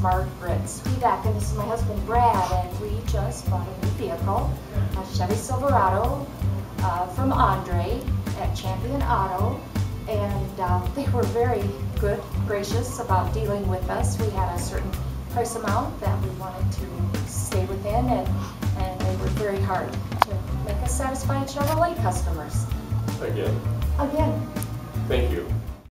Margaret Spivak, and this is my husband Brad, and we just bought a new vehicle, a Chevy Silverado from Andre at Champion Auto, and they were very good, gracious about dealing with us. We had a certain price amount that we wanted to stay within, and they were very hard to make us satisfied Chevrolet customers. Again. Again. Thank you.